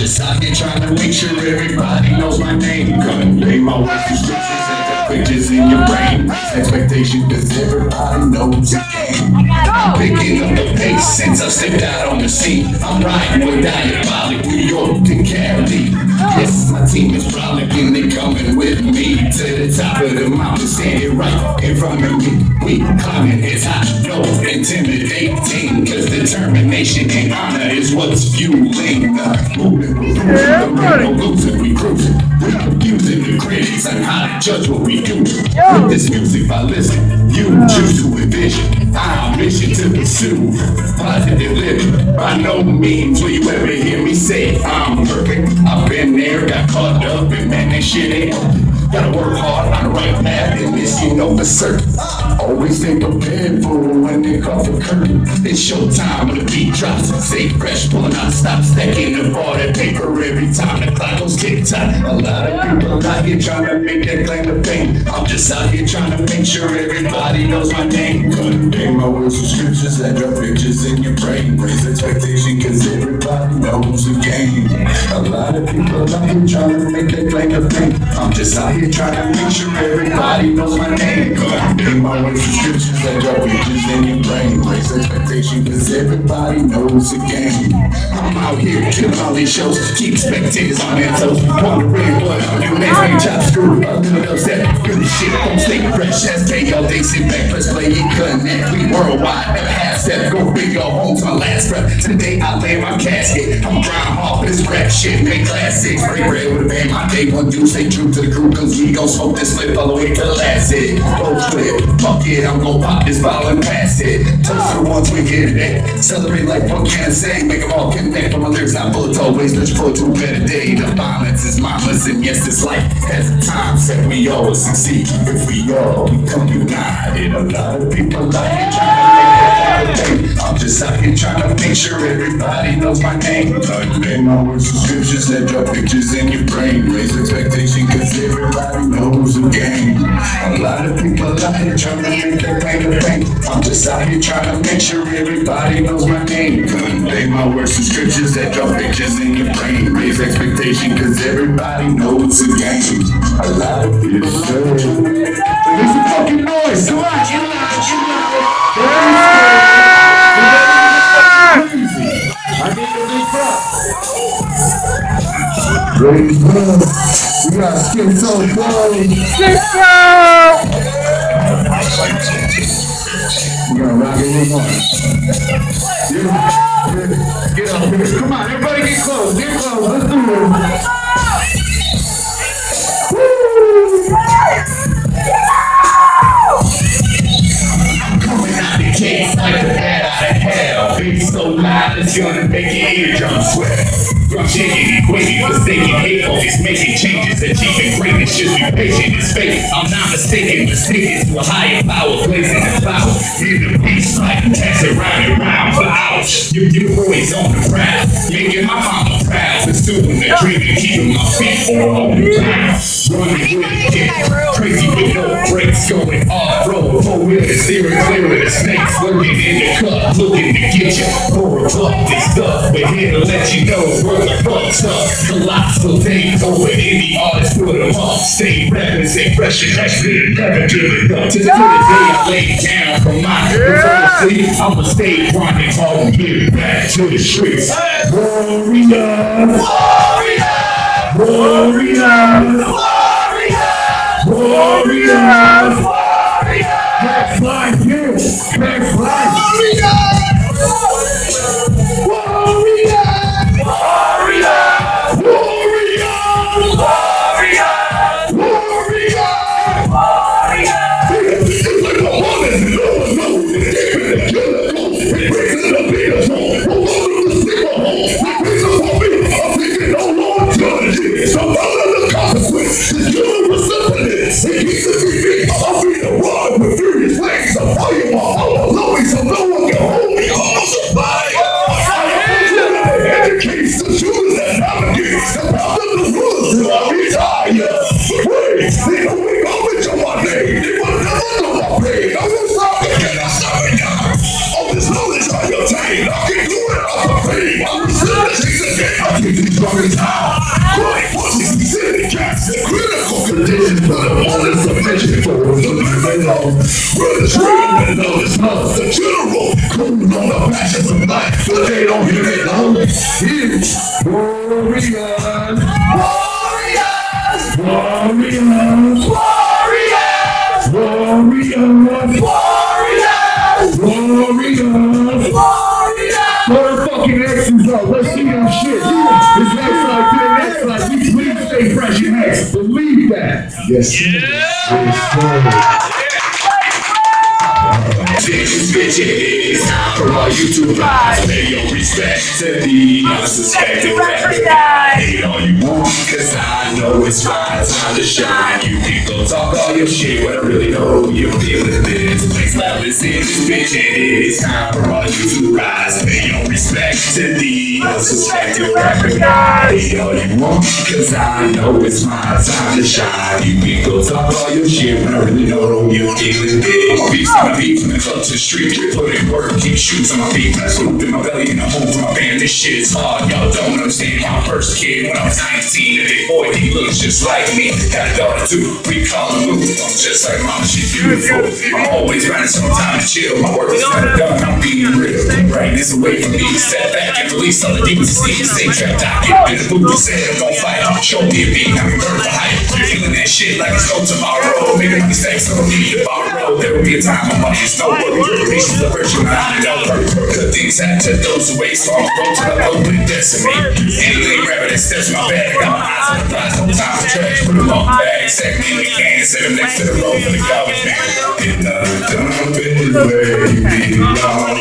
just out here trying to make sure everybody knows my name. Convey my words to scriptures and the pictures in your brain. Expectation, cause everybody knows the game. I'm picking up the pace since I stepped out on the scene. I'm riding with Diabolic, New York to Cali. Yes, my team is frolic and they coming with me to the top of the mountain, standing right in front of me. We climbing as high, no intimidating, cause determination and honor is what's fueling the movement. No losing, we cruising. We confusing the critics on how to judge what we do. With this music, by listen, you choose to envision our mission to pursue positive living. By no means will you ever hear me say I'm perfect. I've been there, got caught up, and man, that shit ain't open. Gotta work hard on the right path, and this you know for certain. Always stay prepared for when they call for curtain. It's showtime when the beat drops. Stay fresh, pulling out stops, stacking the ball, that paper every time the clock goes tick-tock. A lot of people out here trying to make that claim to fame. I'm just out here trying to make sure everybody knows my name. Convey my words to scriptures and drop pictures in your brain. Raise expectation cause everybody knows the game. A lot of people out here trying to make that claim to fame. I'm just out here trying to make sure everybody knows my name. Convey my words to scriptures and drop pictures in your brain. Raise expectation cause everybody knows the game. I'm out here killing all these shows, keep spectators on their toes. Wondering what I'm doing next, make chop screw a little upset. Really shit, don't stay fresh as day all day, sit back, press play and connect. We worldwide, never half step, go big, go home to my last breath. Today I lay my casket, I'm groundhog for this rap shit, make classics. Break bread with a band, my day one do, stay true to the crew, cause we gon' smoke this flip all the way to the last hit. Road flip, fuck it, I'm gon' pop this bottle and pass it. Toast for once we get it, celebrate like what can I say, make them all connect. But my lyrics not bullet always, let's pull to a better day. The violence is mindless, and yes, this life has a time set. We all succeed if we all become united. A lot of people out here trying to make that thing. I'm just out here trying to make sure everybody knows my name. Convey my words to scriptures and drop pictures in your brain. Raise expectation cause everybody knows the game. A lot of people out here trying to make that claim to fame. I'm just out here trying to make sure everybody knows my name. Convey my words to scriptures and drop pictures in your brain. Raise expectation cause everybody knows the game. A lot of people make some fucking noise. Come on, chill out, chill out. I need a big prop. Ready, we got Schizo Boy. Schizo! We're gonna rock it one more. Get up here. Come on, everybody get close. Get close. Let's do it. I'm coming out the cage like a bat out of hell. Beat so loud it's gonna make your eardrums sweat. I'm shaking and quaking, mistaken hateful, it's making changes, achieving greatness, just be patient, it's fake. I'm not mistaken to a higher power, blazing the power. In the beast like pass it round and round for hours. Your boys on the prowl, making my mama proud, pursuing the dream and keeping my feet on the ground. Running with it, crazy with no brakes, going off-road, four-wheelers, steering clear of the snakes, lurking in the cup, looking to get you for a buck. This stuff, but here to let you know where the fuck's up. Colossal days over in the artists, put them up. Stay rapping, stay fresh and actually never give it up. To the day I lay down from my sleep, I'ma stay grinding hard and get it back to the streets. Warrior, warrior, warrior, warrior, warrior, warrior. Next line, you. Next line. I'll be the one with furious legs. I'll tell you all, I'll always know one can hold know. Run the trail when love is not the general. Cool on the passions of life, but they don't hear it long. It's warriors, warriors, warriors, warriors, warriors, warriors, warriors. Motherfucking X's up. Let's see that shit. It's next like to the next like. Please stay fresh and next. Believe that. Yes. Bitches, for all you to rise, pay your respect to the unsuspected rapper guy. Hate all you want, cause I know it's my time to shine. You can go talk all your shit, but I really know you're feeling this. Place loud is in this bitch, and it's time for all you to rise. Pay your respect to the unsuspected rapper guy. Hate all you want, cause I know it's my time to shine. You can go talk all your shit, but I really know you're feeling this. Beats on my beat from the club to the street, put in work, keep shoes on my feet, swoop in my belly and I'm home for my band. This shit is hard, y'all don't understand. My first kid when I was 19, and big boy, he looks just like me. Got a daughter too, we call her Lou. I'm just like mama, she's beautiful. I'm always running some time to chill. My work is kinda done, I'm being real. Brightness away from me, step back and release all the demons and steam. Stay trapped out, get in the booth and say I'm gon' fight. Show me a beat, I'm in birth for hype. Feeling that shit like it's no tomorrow. Making mistakes, so I don't need to borrow. There will be a time my money is no work. Patience the virtue, I know her. Good things happen to those who wait, so I'm going to the open decimate. Anything rapper that steps my bag, I got my eyes on the prize, no time for trash. Put them on the bag, set me in the can, set them next to the road for the garbage man. In the dump is where you belong.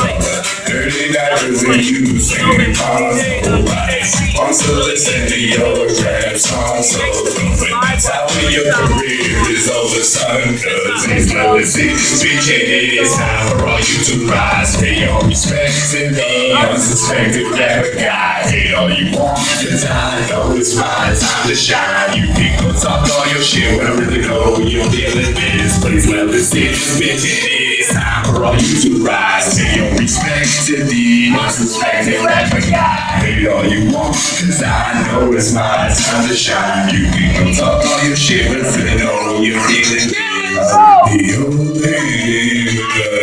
Dirty diapers and you singing possible rights. Wants to listen to your rap song, so don't put that out when your career is over, son. Cause it's jealousy, bitch, and it is time for all you to rise. Pay your respect to the unsuspected rapper guy. Hate all you want, cause I know it's my time to shine. You can go talk all your shit, but I really know you're dealing with this place. Well, it's this bitch, and it is time for all you to rise. Pay your respect to the unsuspected rapper guy. Hate all you want, cause I know it's my time to shine. You can go talk all your shit, but I really know you're dealing with this. The only thing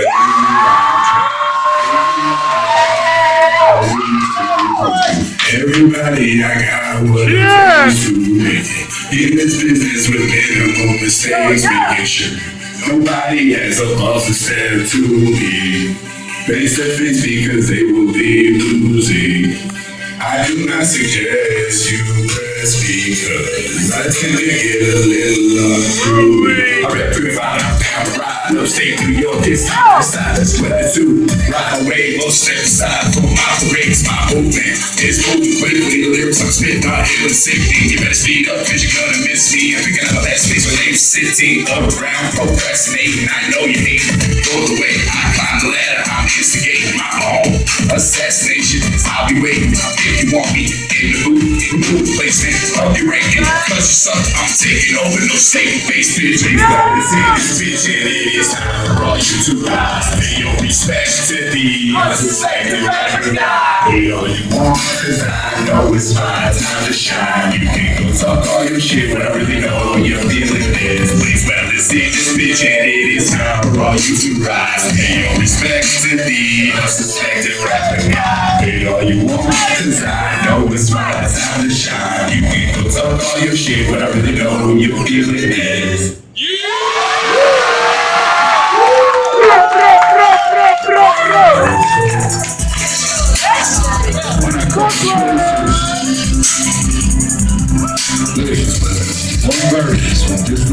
everybody, I got what it takes to make it. In this business with minimal mistakes, making sure nobody has a boss to step to me. Face to face because they will be losing. I do not suggest you press because I tend to get a little unruly. I rep 35 ride upstate New York, this time side is what I do. Ride away, most step aside from my parades, my movement is moving quickly. The lyrics I'm spitting are ill and sickening. You better speed up cause you're gonna miss me. I'm picking up that space when they're sitting around procrastinating. I know you need go the way I climb the ladder. I'm instigating my own assassination. I'll be waiting if you want me in the booth. Remove placement of your ranking. Cause you suck, I'm taking over. No saving face, bitch. You gotta see this bitch, and it is time for all you to rise. Pay your respect to the unsuspected rapper guy. Hate all you want, cause I know it's my time to shine. You can go talk all your shit, but I really know you're feeling this. Please, well, let's see this bitch, and it is time for all you to rise. Pay your respect to the unsuspected rapper guy. Hate all you want, cause I know it's my time to shine. You can go talk all your shit, but I really know you're feeling this. When I come to one verse, just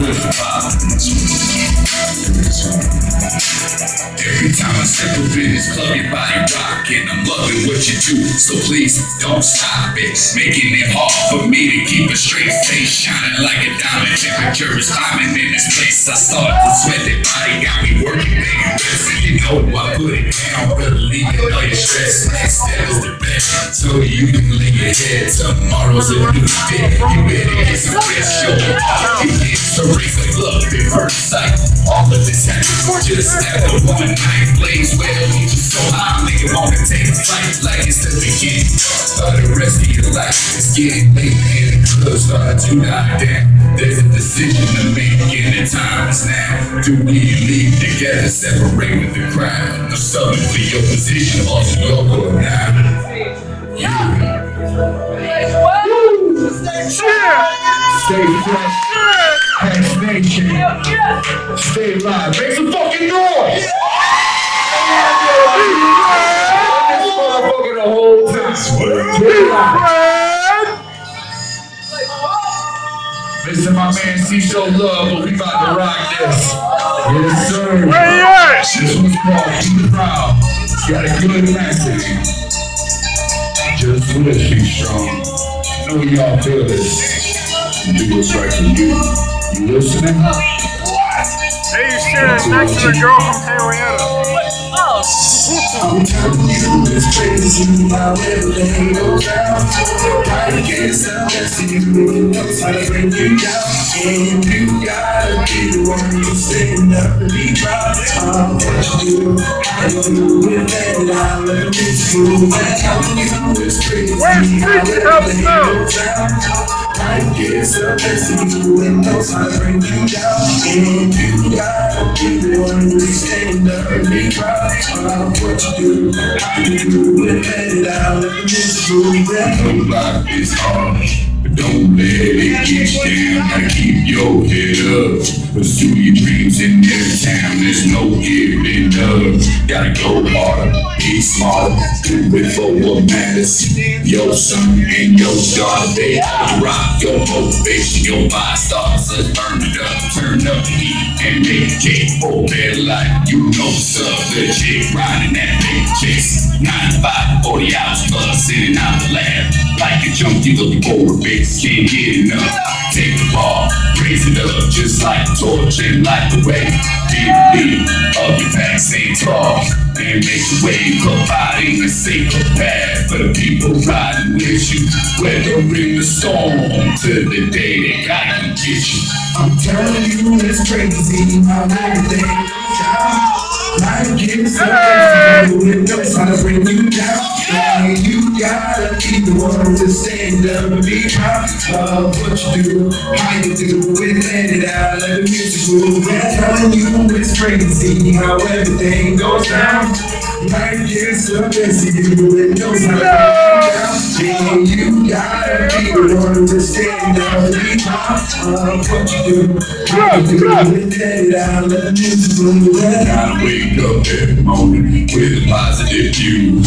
every time I step up in this club, your body rockin'. I'm loving what you do, so please don't stop it. Making it hard for me to keep a straight face, shining like a diamond. Temperature is climbing in this place. I start to sweat, that body got me working, baby. You know I put it down, believe it, all your stress. Next step is the best, so you can lay your head. Tomorrow's a new day. You better get some rest. Show me how it is. So raise like love at first sight. All of this happens just after one night. Plays well, you just so high, nigga wanna take flight. like it's the beginning of the rest of your life. It's getting late and the club start to die down. There's a decision to make and the time is now. Do we leave together, separate with the crowd? No stumbling for your position, also go or now. Stay fresh, Hex Nation, stay live, make some fucking noise! This motherfucker the whole time. Stay live. Listen, my man C-Show Love, but we about to rock this. Yes, sir. This one's called Be Proud. It's got a good message. Just wish be strong. Know y'all feel this. Do what's right for you. You listening? Hey, you standing next to the girl from Henrietta. I'm telling you, it's crazy how everything goes down. I can't stop messing you, knows how to bring you down. And you gotta be the one to stand up and be proud of what you do. How you do it, and I'll let it move. I'm telling you, it's crazy how everything goes down. I guess the best of you and knows how to bring you down. And you gotta be the one to stand up and be proud of what you do. How you do it, let it out, let the music move. That life is hard, but don't let it get you down. Gotta keep your head up. Pursue your dreams in every town. There's no giving up. Gotta go harder, be smarter, do it for what matters. Your son and your daughter, they all rock your motivation. Your mind starts to burn it up. Turn up the heat and make a cake for a better life. You know what's up, legit, riding that big chase. 9 to 5, 40 hours plus, sitting out the lab. Like a junkie looking for a fix, can't get enough. Take the ball, raise it up, just like a torch and light the way. Be the lead of your pack, stay tall, and make the way, providing a safer path for the people riding with you. Weathering the storm to the day that God can get you. I'm telling you, it's crazy how everything goes down. Life gets so crazy, it knows how to bring you down. And you gotta be the one to stand up and be proud of what you do, how you do it, let it out, let the music move. I'm telling you, it's crazy how everything goes down. Life gets so crazy, it knows how to bring you down. And you gotta be the one to stand up and be proud of what you do, how you do it, let it out, let the music move. Gotta wake up every morning with a positive view.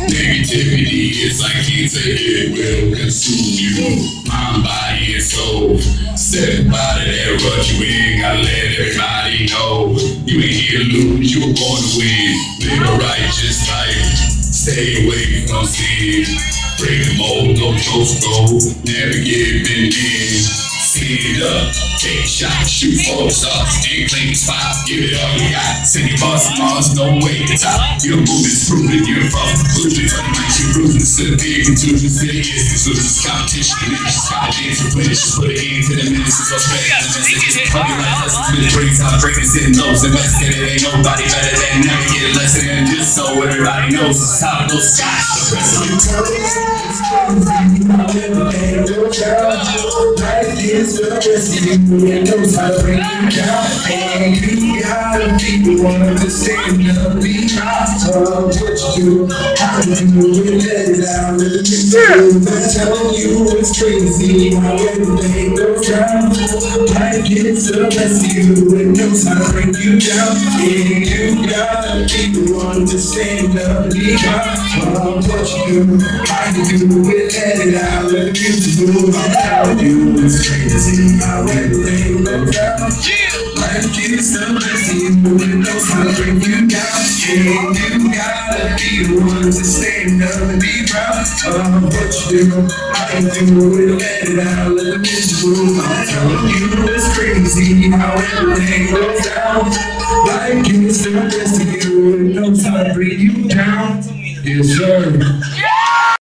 Negativity is like cancer, it will consume you. Mind, body, and soul. Step out of that rut, you ain't gotta let everybody know. You ain't here to lose, you were born to win. Live a righteous life, stay away from sin. Break the mold, no toast gold, never give in. Stand up, take a shot, shoot for the stars, and claim the spots, give it all you got. Send your boss Mars, no way to top. Your move is proven, you're from conclusions. Unlike you bruising, instead of big contusions, it is conclusions. Competition, delicious, gotta dance with finishes. Put it into the ministers, so spread the message. Probably like lessons with brings out greatness in those invested. It ain't nobody better than never get a lesson. And just so everybody knows, it's how it goes. The rest of you it's crazy how everything goes down. Life is the best of you and knows how to bring you down. And you gotta be the one to stand up, be proud of what you do, how you do it, let it out, let the music move. I'm telling you, it's crazy how everything goes down. Life gets the best of you and knows how to bring you down. And you gotta be the one to stand up, be proud of what you do, how you do it, let it out, let the music move. I'm telling you, it's crazy how everything goes down. Life gets the best of you and knows how to bring you down. And you gotta be the one to stand up and be proud of what you do, how you do it, let it out, let the music move. I'm telling you, it's crazy how everything goes down. Life gets the best of you and knows how to bring you down. Yes, sir.